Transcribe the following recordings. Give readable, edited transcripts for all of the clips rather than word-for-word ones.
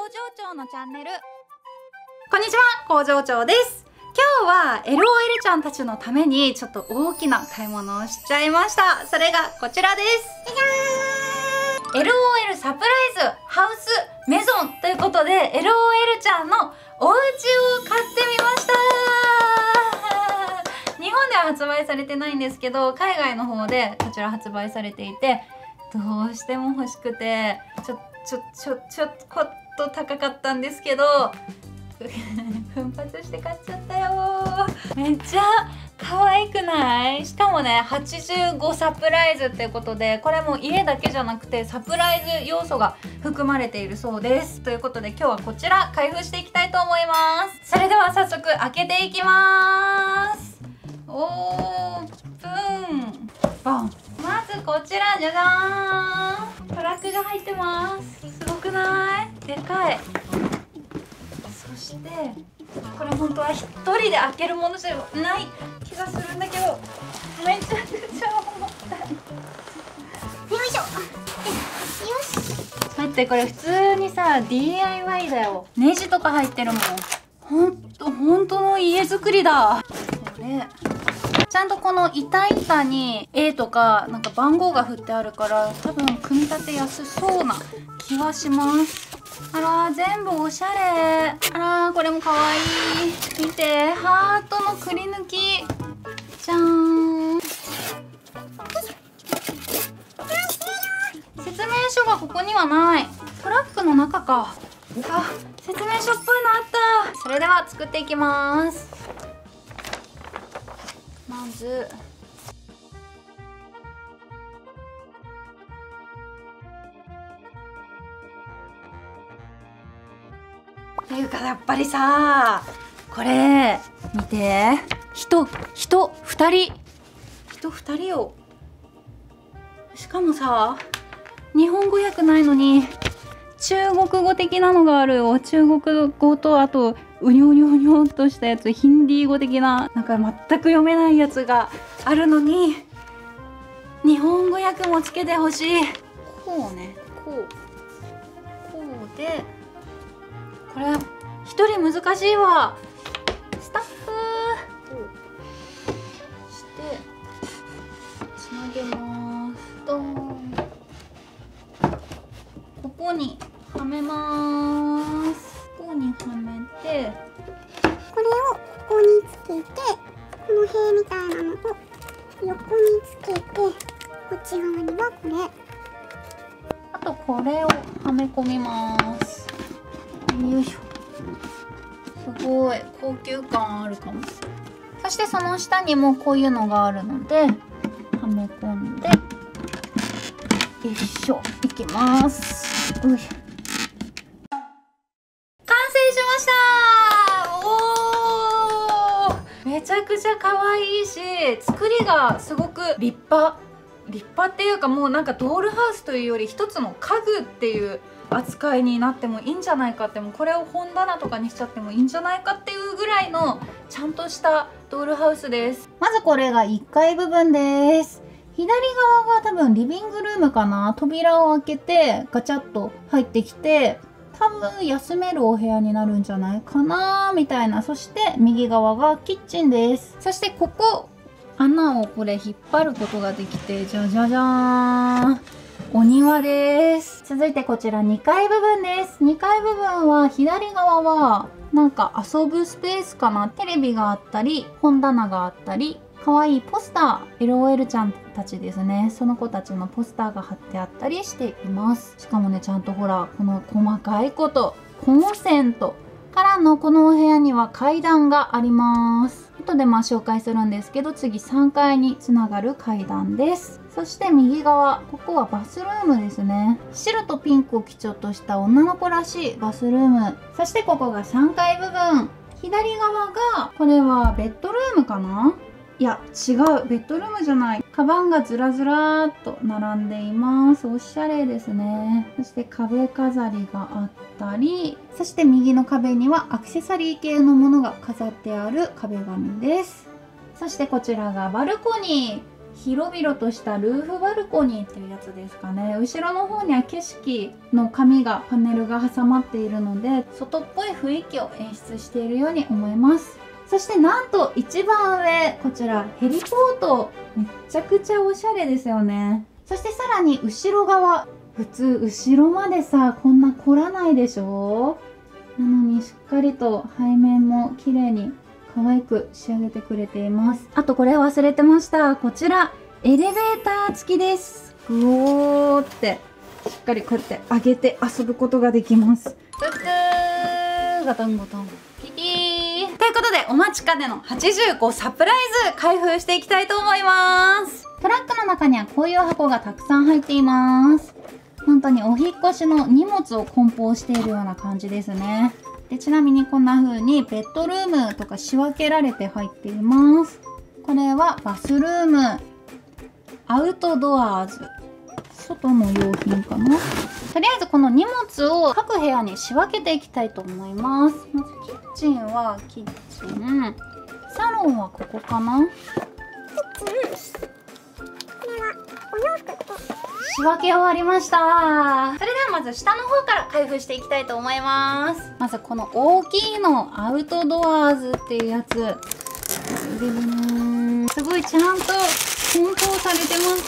長のチャンネル。こんにちは、工場長です。今日は LOL ちゃんたちのためにちょっと大きな買い物をしちゃいました。それがこちらです。じゃーん！ LOL サプライズハウスメゾンということで LOL ちゃんのお家を買ってみました。日本では発売されてないんですけど、海外の方でこちら発売されていて、どうしても欲しくてちょっと高かったんですけど奮発して買っちゃったよ。めっちゃ可愛くない？しかもね、85サプライズっていうことで、これも家だけじゃなくてサプライズ要素が含まれているそうです。ということで今日はこちら開封していきたいと思います。それでは早速開けていきます。オープンバン。まずこちら、じゃじゃーん、トラックが入ってます。すごくない？でかい。そしてこれ本当は一人で開けるものじゃない気がするんだけど、めちゃくちゃ重たい。よいしょ。よし。待って、これ普通にさ DIY だよ。ネジとか入ってるもん。本当の家作りだ。これちゃんとこの板板に A とかなんか番号が振ってあるから、多分組み立てやすそうな気はします。あらー、全部おしゃれ。あらー、これもかわいい。見て、ハートのくり抜き。じゃーん。説明書がここにはない。トラックの中か。あ、説明書っぽいのあった。それでは作っていきます。まずっていうか、やっぱりさ、これ見て、人2人よ。しかもさ、日本語訳ないのに中国語的なのがあるよ。中国語と、あとうにょうにょうにょっとしたやつ、ヒンディー語的な、なんか全く読めないやつがあるのに日本語訳もつけてほしい。こうね、こうで、これ一人難しいわ。スタッフしてつなげます。ドーン。ここにはめます。ここにはめて、 これをここにつけて、この塀みたいなのを横につけて、こっち側にはこれ、 あとこれをはめ込みます。よいしょ。すごい高級感あるかも。そしてその下にもこういうのがあるのではめ込んで、よいしょ、いきます。完成しました。おー、めちゃくちゃ可愛いし、作りがすごく立派っていうか、もうなんかドールハウスというより一つの家具っていう扱いになってもいいんじゃないかって、もうこれを本棚とかにしちゃってもいいんじゃないかっていうぐらいのちゃんとしたドールハウスです。まずこれが1階部分です。左側が多分リビングルームかな。扉を開けてガチャッと入ってきて、多分休めるお部屋になるんじゃないかなみたいな。そして右側がキッチンです。そしてここ穴をこれ引っ張ることができて、じゃじゃじゃーん、お庭です。続いてこちら2階部分です。2階部分は左側はなんか遊ぶスペースかな。テレビがあったり、本棚があったり、可愛いポスター、LOL ちゃんたちですね。その子たちのポスターが貼ってあったりしています。しかもね、ちゃんとほら、この細かいこと、コンセントからのこのお部屋には階段があります。後で紹介するんですけど、次3階につながる階段です。そして右側、ここはバスルームですね。白とピンクを基調とした女の子らしいバスルーム。そしてここが3階部分。左側が、これはベッドルームかな？いや違う、ベッドルームじゃない。カバンがずらずらーっと並んでいます。おしゃれですね。そして壁飾りがあったり、そして右の壁にはアクセサリー系のものが飾ってある壁紙です。そしてこちらがバルコニー。 広々としたルーフバルコニーっていうやつですかね。後ろの方には景色の紙がパネルが挟まっているので、外っぽい雰囲気を演出しているように思います。そしてなんと一番上、こちらヘリポート。めっちゃくちゃおしゃれですよね。そしてさらに後ろ側。普通後ろまでさ、こんな凝らないでしょ？なのにしっかりと背面も綺麗に可愛く仕上げてくれています。あとこれ忘れてました。こちらエレベーター付きです。ぐおーってしっかりこうやって上げて遊ぶことができます。ブッブーガタンゴトンキキーということで、お待ちかねの85サプライズ開封していきたいと思います。トラックの中にはこういう箱がたくさん入っています。本当にお引っ越しの荷物を梱包しているような感じですね。で、ちなみにこんな風にベッドルームとか仕分けられて入っています。これはバスルーム、アウトドアーズ、外の用品かな。とりあえずこの荷物を各部屋に仕分けていきたいと思います。まずキッチンはキッチン、サロンはここかな。仕分け終わりました。それではまず下の方から開封していきたいと思います。まずこの大きいのアウトドアーズっていうやつ。すごいちゃんと梱包されてます。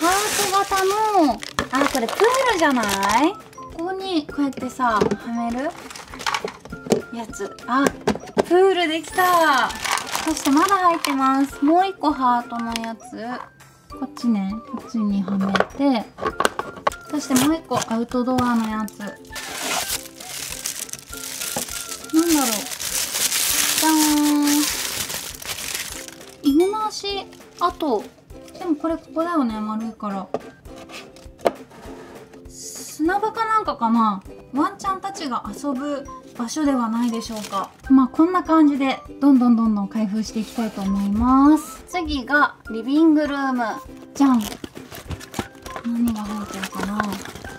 ハート型の、これプールじゃない？ここにこうやってさ、はめるやつ。プールできた。そしてまだ入ってます。もう一個ハートのやつ。こっちね、こっちにはめて、そしてもう一個アウトドアのやつ。なんだろう。じゃーん。犬の足。あと、でもこれここだよね、丸いから。砂場かなんかかな。ワンちゃんたちが遊ぶ場所ではないでしょうか。まあこんな感じでどんどん開封していきたいと思います。次がリビングルーム。じゃん。何が入ってるかな。なんか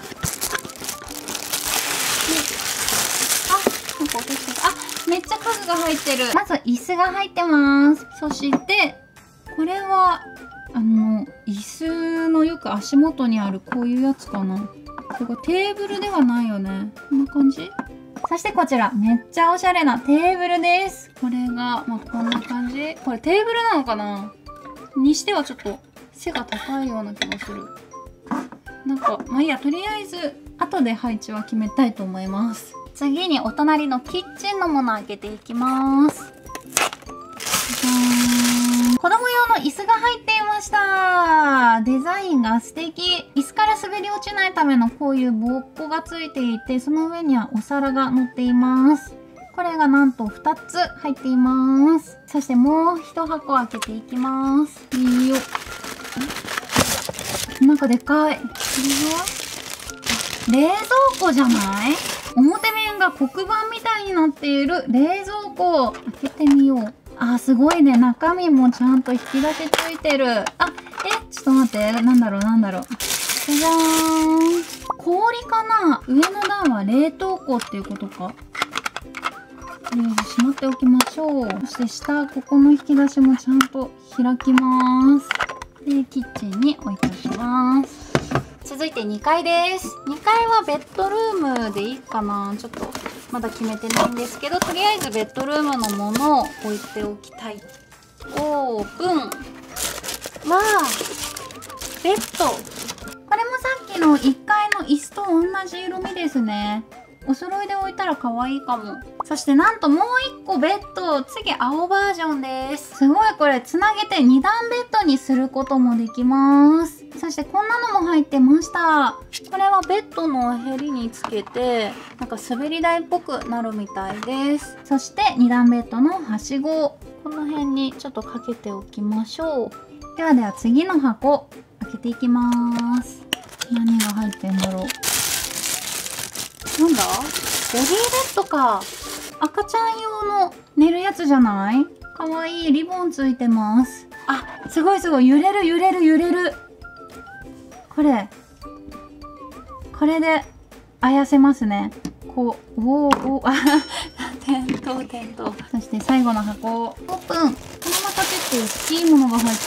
落としてた。めっちゃ家具が入ってる。まず椅子が入ってます。そしてこれは椅子のよく足元にあるこういうやつかな。ここテーブルではないよね。こんな感じ。そしてこちら、めっちゃおしゃれなテーブルです。これが、こんな感じ。これテーブルなのかなにしてはちょっと背が高いような気がする。なんか、いいや、とりあえず、後で配置は決めたいと思います。次にお隣のキッチンのもの開けていきます。子供用の椅子が入っていました。デザインが素敵。椅子から滑り落ちないためのこういう棒っこがついていて、その上にはお皿が乗っています。これがなんと2つ入っています。そしてもう1箱開けていきます。いいよ。なんかでかい。これは冷蔵庫じゃない？表面が黒板みたいになっている冷蔵庫。開けてみよう。すごいね。中身もちゃんと引き出しついてる。ちょっと待って。なんだろう。じゃーん。氷かな？上の段は冷凍庫っていうことか。とりあえずしまっておきましょう。そして下、ここの引き出しもちゃんと開きます。で、キッチンに置いておきます。続いて2階です。2階はベッドルームでいいかな？ちょっとまだ決めてないんですけど、とりあえずベッドルームのものを置いておきたい。オープン。ベッド。これもさっきの1階の椅子と同じ色味ですね。お揃いで置いたら可愛いかも。そしてなんともう1個ベッド。次青バージョンです。すごいこれつなげて2段ベッドにすることもできます。そしてこんなのも入ってました。これはベッドのへりにつけてなんか滑り台っぽくなるみたいです。そして2段ベッドのはしご。この辺にちょっとかけておきましょう。では次の箱開けていきます。何が入ってんだろう。なんだ？ベビーベッドか。赤ちゃん用の寝るやつじゃない？かわいい。リボンついてます。すごい。揺れる。これであやせますね。こう、転倒。そして最後の箱をオープン。この中ポチって大きいものが入ってます。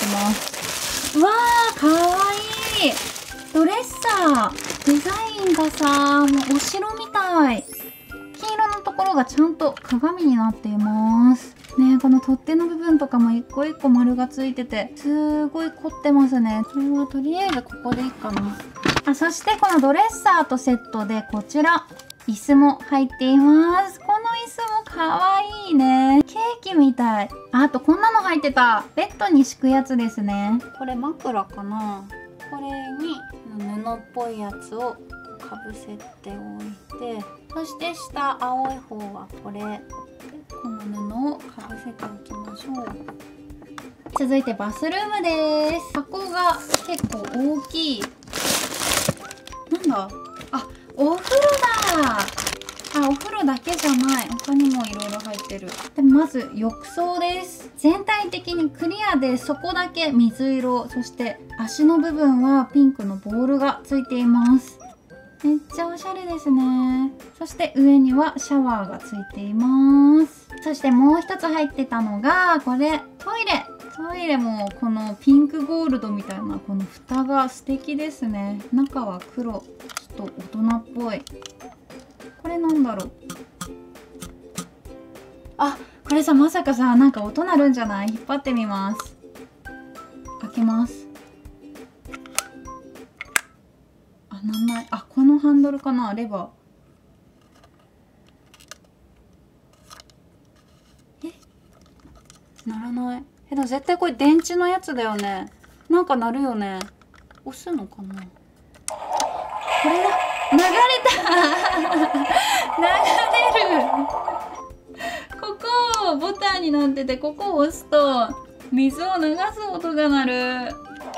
うわー、かわいい。ドレッサー。デザインがさ、もうお城みたい。黄色のところがちゃんと鏡になっています。ねえ、この取っ手の部分とかも一個一個丸がついてて、すごい凝ってますね。これはとりあえずここでいいかな。あ、そしてこのドレッサーとセットでこちら、椅子も入っています。この椅子もかわいいね。ケーキみたい。あとこんなの入ってた。ベッドに敷くやつですね。これ枕かな。これに布っぽいやつをかぶせておいて、そして下青い方はこれ。この布をかぶせておきましょう。続いてバスルームです。箱が結構大きい。なんだ？あ、お風呂だ。あ、お風呂だけじゃない。他にもいろいろ入ってる。でまず浴槽です。全体的にクリアで、そこだけ水色。そして足の部分はピンクのボールがついています。めっちゃおしゃれですね。そして上にはシャワーがついています。そしてもう一つ入ってたのがこれ、トイレ。トイレもこのピンクゴールドみたいなこの蓋が素敵ですね。中は黒。ちょっと大人っぽい。これなんだろう。あ、これさ、まさかさ、なんか音鳴るんじゃない？引っ張ってみます。開けます。あ、なんない。あ、このハンドルかな、レバー。鳴らない。でも絶対これ電池のやつだよね。なんか鳴るよね。押すのかな。これだ。流れた流れる。ここボタンになってて、ここを押すと水を流す音が鳴る。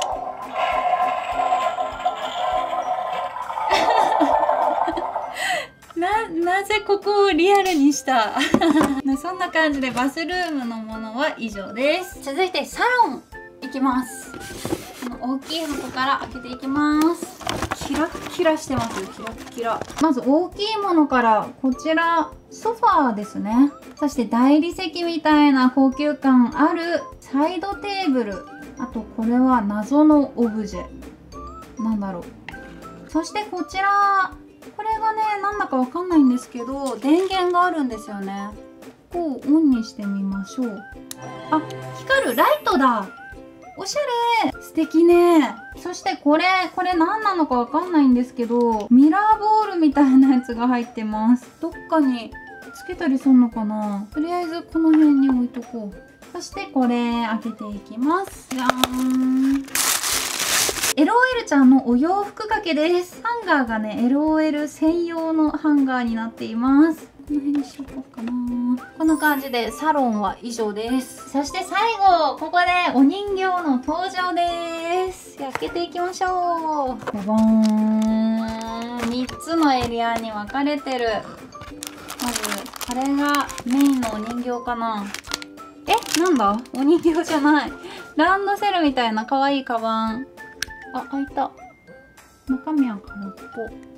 なぜここをリアルにしたそんな感じでバスルームのものは以上です。続いてサロンいきます。この大きい箱から開けていきます。キラッキラしてますよ。キラッキラ。まず大きいものから、こちらソファーですね。そして大理石みたいな高級感あるサイドテーブル。あとこれは謎のオブジェ。なんだろう。そしてこちら、これがね、なんだかわかんないんですけど、電源があるんですよね。ここをオンにしてみましょう。あ、光るライトだ。おしゃれ。素敵ね。そしてこれ何なのかわかんないんですけど、ミラーボールみたいなやつが入ってます。どっかにつけたりするのかな。とりあえずこの辺に置いとこう。そしてこれ開けていきます。じゃーん。LOL ちゃんのお洋服掛けです。ハンガーがね、LOL 専用のハンガーになっています。この辺にしようかな。こんな感じでサロンは以上です。そして最後、ここでお人形の登場です。開けていきましょう。ボボーン。3つのエリアに分かれてる。まず、これがメインのお人形かな。なんだ？お人形じゃない。ランドセルみたいな可愛いカバン。あ、開いた。中身は空っ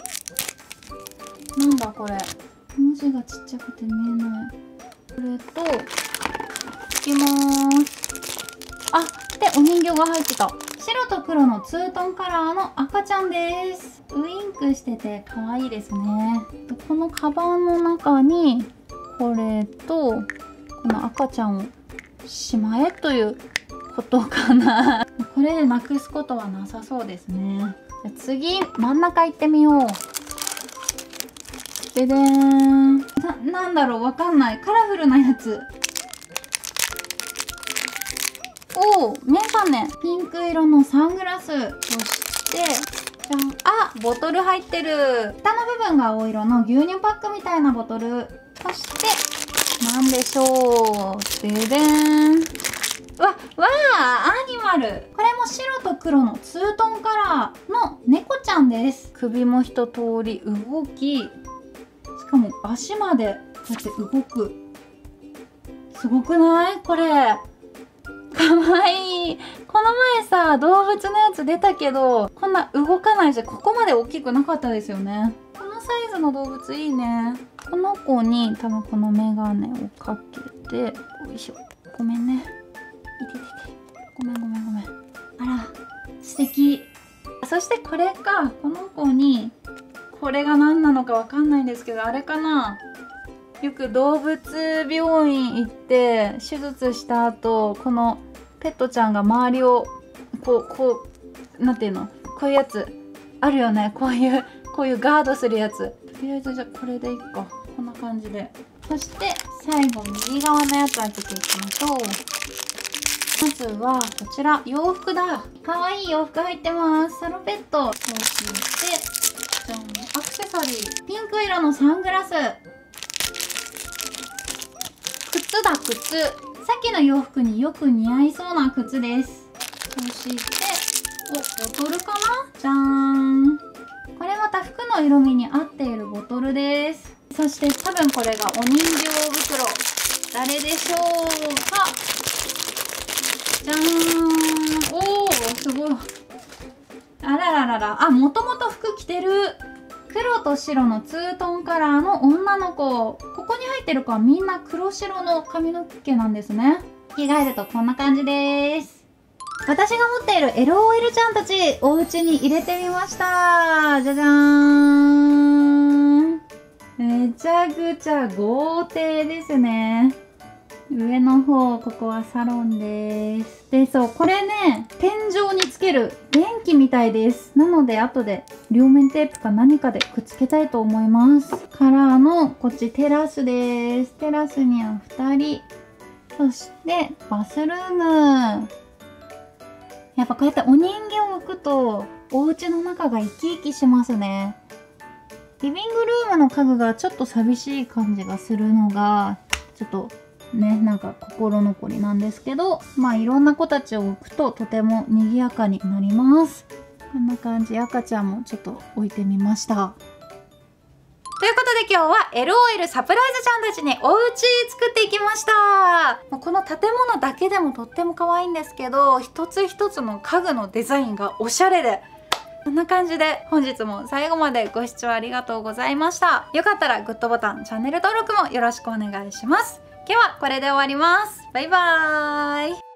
ぽ。なんだこれ。文字がちっちゃくて見えない。これと、つきまーす。あ、で、お人形が入ってた。白と黒のツートンカラーの赤ちゃんです。ウインクしてて可愛いですね。このカバンの中に、これと、この赤ちゃんをしまえということかな。これでなくすことはなさそうですね。じゃあ次、真ん中行ってみよう。ででーん。なんだろう、わかんない。カラフルなやつ。おー、メガネ。ピンク色のサングラス。そして、じゃん。あ、ボトル入ってる。蓋の部分が青色の牛乳パックみたいなボトル。そして、なんでしょう。ででーん。わあ、アニマル。これも白と黒のツートンカラーの猫ちゃんです。首も一通り動き、しかも足までこうやって動く。すごくないこれ。かわいい。この前さ、動物のやつ出たけど、こんな動かないし、ここまで大きくなかったですよね。このサイズの動物いいね。この子に多分このメガネをかけて、よいしょ。ごめんね。 いててて。ごめんごめんごめん。あら、素敵。そしてこれか、この子に、これが何なのかわかんないんですけど、あれかな。よく動物病院行って手術した後、このペットちゃんが周りをこうなんていうの、こういうやつあるよね。こういうガードするやつ。とりあえずじゃあこれでいっか。こんな感じで。そして最後右側のやつ開けていきましょう。まずはこちら、洋服だ。かわいい洋服入ってます。サロペット。そうしてじゃん、アクセサリー。ピンク色のサングラス。靴だ、靴。さっきの洋服によく似合いそうな靴です。そしてボトルかな。じゃーん。これまた服の色味に合っているボトルです。そして多分これがお人形袋。誰でしょうか。じゃーん。おー、すごい。あらららら。あ、もともと服着てる。黒と白のツートンカラーの女の子。ここに入ってる子はみんな黒白の髪の毛なんですね。着替えるとこんな感じです。私が持っている LOL ちゃんたち、お家に入れてみました。じゃじゃーん。めちゃくちゃ豪邸ですね。上の方、ここはサロンです。で、そう、これね、天井につける電気みたいです。なので、後で両面テープか何かでくっつけたいと思います。カラーの、こっちテラスです。テラスには2人。そして、バスルーム。やっぱこうやってお人形を置くと、お家の中が生き生きしますね。リビングルームの家具がちょっと寂しい感じがするのが、ちょっとね、なんか心残りなんですけど、まあいろんな子たちを置くととても賑やかになります。こんな感じ、赤ちゃんもちょっと置いてみました。ということで今日は LOL サプライズちゃんたちにお家作っていきました。この建物だけでもとっても可愛いんですけど、一つ一つの家具のデザインがおしゃれで、こんな感じで本日も最後までご視聴ありがとうございました。よかったらグッドボタン、チャンネル登録もよろしくお願いします。今日はこれで終わります。バイバーイ。